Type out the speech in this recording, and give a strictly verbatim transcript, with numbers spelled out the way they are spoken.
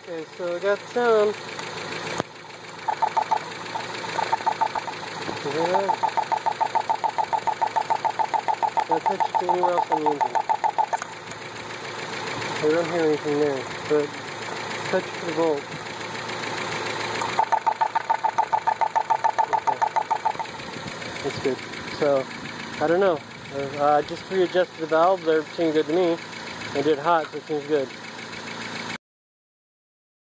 Okay, so I got the sound. You hear that? Now touch it to anywhere else on the engine. I don't hear anything there, but touch it to the bolt. Okay. That's good. So, I don't know. I uh, just readjusted the valve. They're seeming good to me. I did hot, so it seems good.